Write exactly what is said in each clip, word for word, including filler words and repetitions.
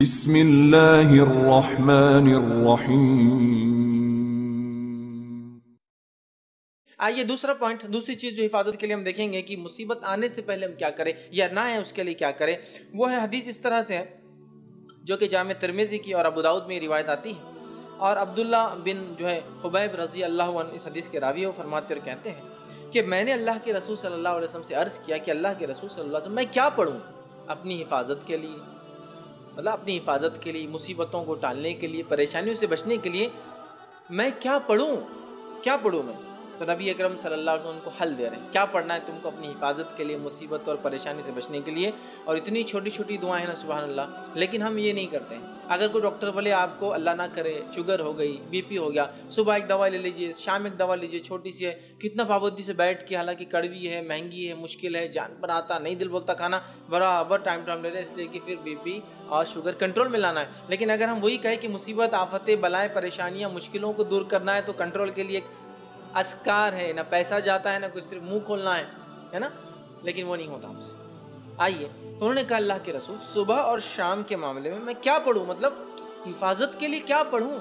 بسم اللہ الرحمن الرحیم۔ آئیے دوسرا پوائنٹ، دوسری چیز جو حفاظت کے لیے ہم دیکھیں گے کہ مصیبت آنے سے پہلے ہم کیا کریں یا نہ ہے اس کے لیے کیا کریں، وہ ہے حدیث اس طرح سے ہے جو کہ جامع ترمذی کی اور ابو داؤد میں روایت آتی ہے، اور عبداللہ بن جو ہے حبیب رضی اللہ عنہ اس حدیث کے راوی وہ فرماتے اور کہتے ہیں کہ میں نے اللہ کے رسول صلی اللہ علیہ وسلم سے عرض کیا کہ اللہ کے رسول صلی اللہ علیہ وسلم میں کیا پڑھوں اپنی حفاظت کے لیے، مطلب اپنی حفاظت کے لیے، مصیبتوں کو ٹالنے کے لیے، پریشانیوں سے بچنے کے لیے میں کیا پڑھوں کیا پڑھوں میں تو نبی اکرم صلی اللہ علیہ وسلم کو حل دے رہے ہیں کیا پڑھنا ہے تم کو اپنی حفاظت کے لیے، مصیبت اور پریشانی سے بچنے کے لیے، اور اتنی چھوٹی چھوٹی دعائیں ہیں نا سبحان اللہ، لیکن ہم یہ نہیں کرتے ہیں۔ اگر کوئی ڈاکٹر بولے آپ کو اللہ نہ کرے شوگر ہو گئی، بی پی ہو گیا، صبح ایک دوا لے لیجئے، شام ایک دوا لیجئے، چھوٹی سی ہے، کتنا پابندی سے بیٹھ کے، حالانکہ کڑوی ہے، مہنگی ہے، مشکل ہے، جان پر آتا نہیں، دل بولتا کھانا، برابر ٹائم ٹائم لے رہے اس لیے کہ پھر بی پی اور شوگر کنٹرول میں لانا ہے۔ لیکن اگر ہم وہی کہیں کہ مصیبت، آفتیں، بلائیں، پریشانیاں، مشکلوں کو دور کرنا ہے تو کنٹرول کے لیے اسکار ہے، نہ پیسہ جاتا ہے، نہ کچھ، صرف منہ کھولنا ہے ہے نا، لیکن وہ نہیں ہوتا ہم سے۔ آئیے تو انہوں نے کہا اللہ کے رسول صبح اور شام کے معاملے میں میں کیا پڑھوں، مطلب حفاظت کے لیے کیا پڑھوں؟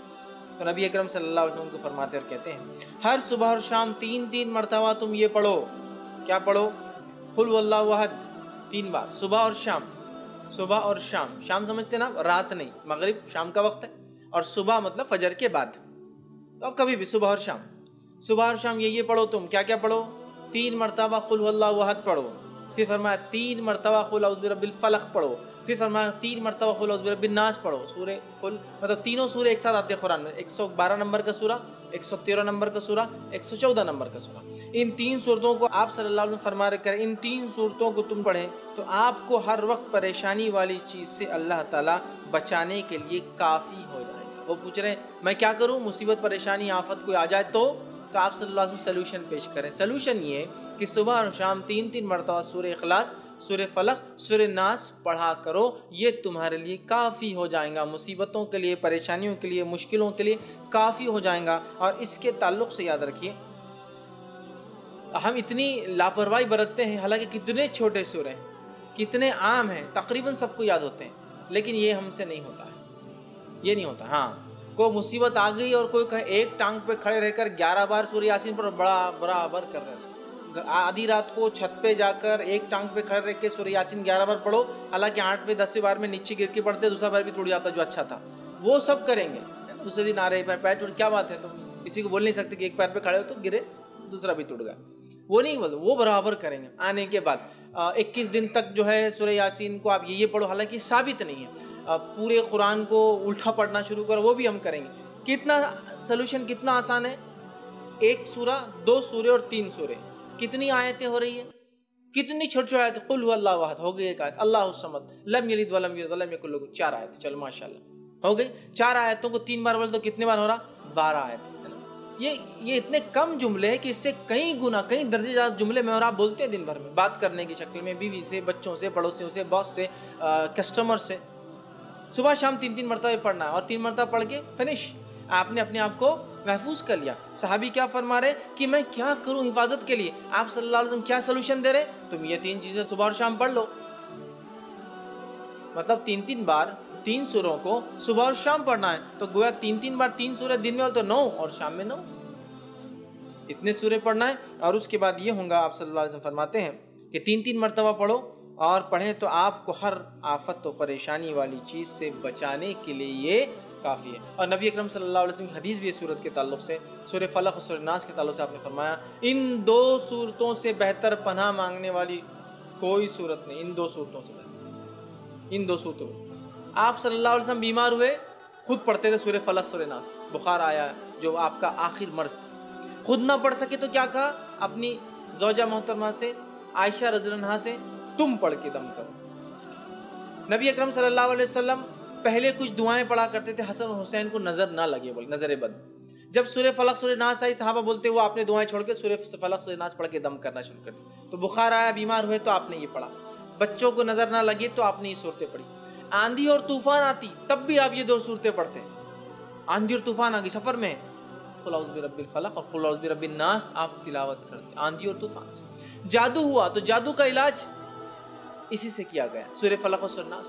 تو نبی اکرم صلی اللہ علیہ وسلم کو فرماتے اور کہتے ہیں ہر صبح اور شام تین تین مرتبہ تم یہ پڑھو، کیا پڑھو؟ قل هو اللہ احد، تین بار صبح اور شام، صبح اور شام، شام سمجھتے نا رات نہیں، مغرب شام کا وقت ہے، اور صبح مطلب فجر کے بعد، تو اب کبھی بھی صبح اور شام، صبح اور شام یہ یہ پڑھو، تم کیا کیا پڑھو؟ تین مرتبہ قل هو اللہ احد پڑھو، پھر فرمایا تین مرتبہ قل اعوذ برب الفلق پڑھو، پھر فرمایا تین مرتبہ قل اعوذ برب الناس پڑھو۔ سورہ قل مطلب تینوں سورے ایک ساتھ آتے ہیں قرآن میں، ایک سو بارہ نمبر کا سورہ، ایک سو تیرہ نمبر کا سورہ، ایک سو چودہ نمبر کا سورہ، ان تین صورتوں کو آپ صلی اللہ علیہ وسلم فرما رہے کریں، ان تین صورتوں کو تم پڑھیں تو آپ کو ہر وقت پریشانی والی چیز سے اللہ تعالیٰ بچانے کے لیے کافی ہو جائے گا۔ وہ پوچھ رہے ہیں میں کیا کروں، مصیبت، پریشانی، آفت کوئی آ جائے تو تو آپ صلی اللہ علیہ وسلم سلوشن پیش کریں۔ سلوشن یہ کہ صبح اور شام تین تین مرتبہ سورہ اخلاص، سورہ فلق، سورہ ناس پڑھا کرو، یہ تمہارے لیے کافی ہو جائیں گا، مصیبتوں کے لیے، پریشانیوں کے لیے، مشکلوں کے لیے کافی ہو جائیں گا۔ اور اس کے تعلق سے یاد رکھیے ہم اتنی لاپرواہی برتتے ہیں، حالانکہ کتنے چھوٹے سورے ہیں، کتنے عام ہیں، تقریباً سب کو یاد ہوتے ہیں، لیکن یہ ہم سے نہیں ہوتا ہے، یہ نہیں ہوتا۔ ہاں کوئی مصیبت آ گئی اور کوئی کہے ایک ٹانگ پہ کھڑے رہ کر گیارہ بار سورہ یاسین پر بڑا برابر کر رہے ہیں، آدھی رات کو چھت پہ جا کر ایک ٹانگ پہ کھڑے رہ کے سورہ یاسین گیارہ بار پڑھو، حالانکہ آٹھ پہ دس بار میں نیچے گر کے پڑھتے، دوسرا بار بھی ٹوٹ جاتا جو اچھا تھا، وہ سب کریں گے۔ دوسرے دن آ رہے پیر پیر ٹوٹ، کیا بات ہے، تو کسی کو بول نہیں سکتے کہ ایک پیر پہ کھڑے ہو تو گرے دوسرا بھی ٹوٹ گیا، وہ نہیں بولتے، وہ برابر کریں گے۔ آنے کے بعد اکیس دن تک جو ہے سورہ یاسین کو آپ یہ یہ پڑھو، حالانکہ ثابت نہیں ہے، پورے قرآن کو الٹا پڑھنا شروع کرو، وہ بھی ہم کریں گے۔ کتنا سلوشن، کتنا آسان ہے، ایک سورہ، دو سورے اور تین سورے، کتنی آیتیں ہو رہی ہیں، کتنی چھوٹی چھوٹی آیتیں، قل هو اللہ احد ہو گئی ایک آیت، اللہ الصمد لم یلد ولم یولد ولم یکن لہ، چار آیتیں، چلو ماشاءاللہ ہو گئی، چار آیتوں کو تین بار بول تو کتنے بار ہو رہا؟ بارہ آیتیں۔ یہ یہ اتنے کم جملے ہیں کہ اس سے کئی گنا، کئی درجے زیادہ جملے میں اور آپ بولتے ہیں دن بھر میں، بات کرنے کی شکل میں، بیوی سے، بچوں سے، پڑوسیوں سے، باس سے، کسٹمر سے۔ صبح شام تین تین مرتبہ پڑھنا ہے، اور تین مرتبہ پڑھ کے فنش، آپ نے اپنے آپ کو محفوظ کر لیا۔ صحابی کیا فرما رہے کہ میں کیا کروں حفاظت کے لیے، آپ صلی اللہ علیہ وسلم کیا سلوشن دے رہے، تم یہ تین چیزیں صبح اور شام پڑھ لو، مطلب تین تین بار تین سوروں کو صبح اور شام پڑھنا ہے، تو گویا تین تین بار تین سورے دن میں ہو تو نو، اور شام میں نو، اتنے سورے پڑھنا ہے۔ اور اس کے بعد یہ ہوں گا، آپ صلی اللہ علیہ وسلم فرماتے ہیں کہ تین تین مرتبہ پڑھو، اور پڑھیں تو آپ کو ہر آفت و پریشانی والی چیز سے بچانے کے لیے یہ کافی ہے۔ اور نبی اکرم صلی اللہ علیہ وسلم کی حدیث بھی صورت کے تعلق سے، سورہ فلق اور سورہ ناس کے تعلق سے آپ نے فرمایا ان دو صورتوں سے بہتر پناہ مانگنے والی کوئی صورت نہیں، ان دو صورتوں سے بہتر، ان دو صورتوں میں۔ آپ صلی اللہ علیہ وسلم بیمار ہوئے، خود پڑھتے تھے سورہ فلق سورہ ناس، بخار آیا جو آپ کا آخر مرض تھا، خود نہ پڑھ سکے تو کیا کہا اپنی زوجہ محترمہ سے، عائشہ رضی اللہ عنہا سے، تم پڑھ کے دم کرو۔ نبی اکرم صلی اللہ علیہ وسلم پہلے کچھ دعائیں پڑھا کرتے تھے حسن اور حسین کو نظر نہ لگے، بولے نظر بد، جب سورہ فلق سورہ ناس آئی صحابہ بولتے وہ آپ نے دعائیں چھوڑ کے سورہ فلق سورہ ناس پڑھ کے دم کرنا شروع کر دیا، تو بخار آیا، بیمار ہوئے تو آپ نے یہ پڑھا، بچوں کو نظر نہ لگے تو آپ نے یہ صورتیں پڑھی، آندھی اور طوفان آتی تب بھی آپ یہ دو صورتیں پڑھتے ہیں، آندھی اور طوفان آ گئی سفر میں، قل اعوذ برب الفلق اور قل اعوذ برب الناس آپ تلاوت کرتے آندھی اور طوفان سے۔ جادو ہوا تو جادو کا علاج اسی سے کیا گیا، سورہ فلق اور سورہ ناس۔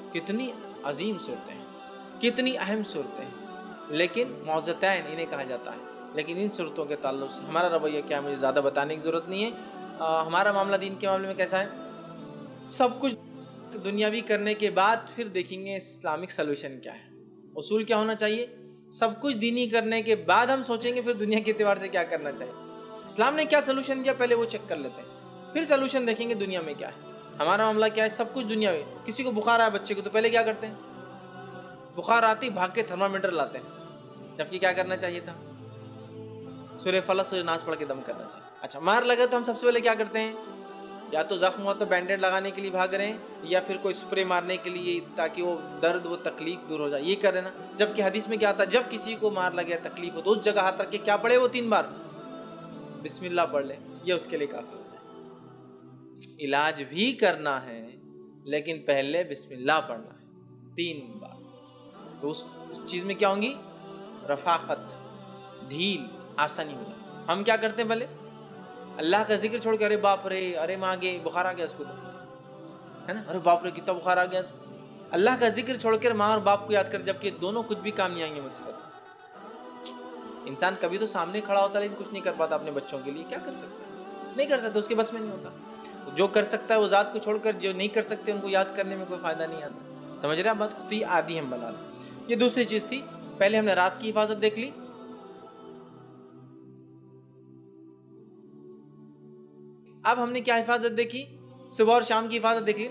کتنی عظیم صورتیں ہیں، کتنی اہم صورتیں ہیں، لیکن معوذتین انہیں کہا جاتا ہے۔ لیکن ان صورتوں کے تعلق سے ہمارا رویہ کیا ہے مجھے زیادہ بتانے کی ضرورت نہیں ہے۔ آ, ہمارا معاملہ دین کے معاملے میں کیسا ہے؟ سب کچھ دنیاوی کرنے کے بعد پھر دیکھیں گے اسلامک سلوشن کیا ہے۔ اصول کیا ہونا چاہیے؟ سب کچھ دینی کرنے کے بعد ہم سوچیں گے پھر دنیا کے اعتبار سے کیا کرنا چاہیے۔ اسلام نے کیا سلوشن دیا پہلے وہ چیک کر لیتے ہیں، پھر سلوشن دیکھیں گے دنیا میں کیا ہے۔ ہمارا معاملہ کیا ہے؟ سب کچھ دنیا میں، کسی کو بخار آیا بچے کو تو پہلے کیا کرتے ہیں؟ بخار آتی بھاگ کے تھرمامیٹر لاتے ہیں، جبکہ کیا کرنا چاہیے تھا؟ سورہ فلق سورہ ناس پڑھ کے دم کرنا چاہیے۔ اچھا مار لگا تو ہم سب سے پہلے کیا کرتے ہیں؟ یا تو زخم ہوا تو بینڈیڈ لگانے کے لیے بھاگ رہے ہیں، یا پھر کوئی اسپرے مارنے کے لیے تاکہ وہ درد وہ تکلیف دور ہو جائے، یہ کر رہے نا۔ جبکہ حدیث میں کیا آتا ہے؟ جب کسی کو مار لگے تکلیف ہو تو اس جگہ ہاتھ رکھ کے کیا پڑھے وہ تین بار بسم اللہ پڑھ لے، یہ اس کے لیے کافی ہو جائے۔ علاج بھی کرنا ہے لیکن پہلے بسم اللہ پڑھنا ہے تین بار، تو اس چیز میں کیا ہوں گی؟ رفاقت، ڈھیل، آسانی ہو جائے۔ ہم کیا کرتے ہیں؟ پہلے اللہ کا ذکر چھوڑ کے ارے باپ رے، ارے ماں گے بخار آ گیا اس کو تو ہے نا، ارے باپ رے کتنا بخار آ گیا اس کو۔ اللہ کا ذکر چھوڑ کر ماں اور باپ کو یاد کر، جبکہ دونوں کچھ بھی کام نہیں آئیں گے مصیبت میں۔ انسان کبھی تو سامنے کھڑا ہوتا ہے لیکن کچھ نہیں کر پاتا اپنے بچوں کے لیے، کیا کر سکتا ہے؟ نہیں کر سکتا، اس کے بس میں نہیں ہوتا۔ تو جو کر سکتا ہے وہ ذات کو چھوڑ کر جو نہیں کر سکتے ان کو یاد کرنے میں کوئی فائدہ نہیں آتا۔ سمجھ رہے ہیں بات کو؟ تو یہ عادی ہم بنا لیں۔ یہ دوسری چیز تھی، پہلے ہم نے رات کی حفاظت دیکھ لی، اب ہم نے کیا حفاظت دیکھی؟ صبح اور شام کی حفاظت دیکھ لی۔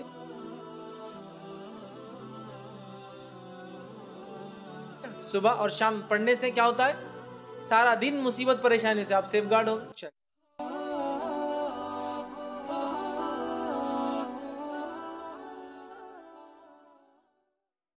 صبح اور شام پڑھنے سے کیا ہوتا ہے؟ سارا دن مصیبت پریشانی سے آپ سیف گارڈ ہو۔